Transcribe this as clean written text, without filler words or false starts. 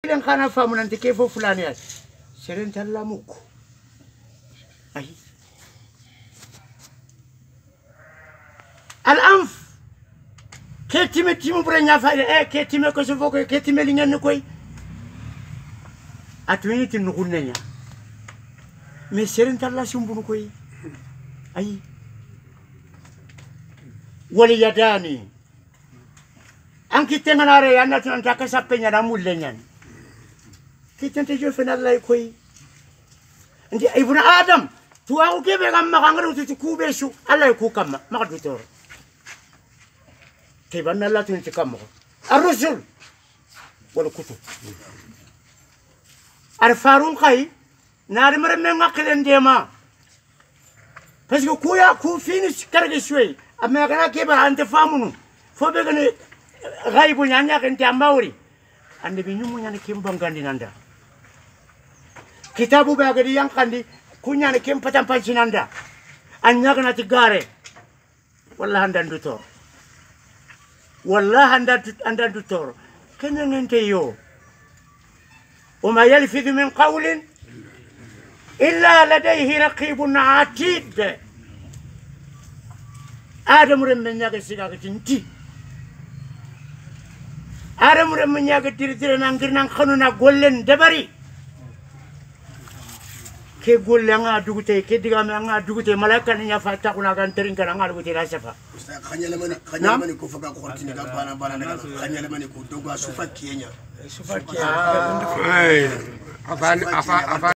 كلن خانا فامون انت كيف فلان سرين تلاموك اي الانف كيتيمي تيمو برينيا فاي كيتيمي كو سوفو كيتيمي لي نين كوي اتويني تنغول نيا مي سرين تلا سومبو كوي اي ولي يداني anki tenganare yana tunataka sapenya na mulenyan kitente jo fenalla koy ndi ibuna adam tuwa ukebe gamma kangaru tukubesu alla ku kamma makadutor tibanna la tunti kammo ar-rusul wala kutu ar-farun khay nar marme ngaklen dema parce que kuya ku finish karge shwe amma kana keba ante famunu fobe gane غايبو نيانيا كنتي اماوري النبي نيمو نياني كيم بانغاندي ناندا كتابو باغدي يانكاندي كونياني كيم باتام بانشي ناندا انيا كنا تيغاري والله هندان دوتور والله هندان دوتور كنن انتيو وما يلفظ من قول الا لديه رقيب عتيد ادم رمن نياغي سيغا تنتي aram ram menyaga diri nangir nang khanuna gollen debari ke gollanga dugute ke digame nga dugute malaka nya fata kuna kan terin kana nga dugute rasafa khanyala mani ko faga ko khortini ga bana daga khanyala mani ko dogo sufa kenya sufa kenya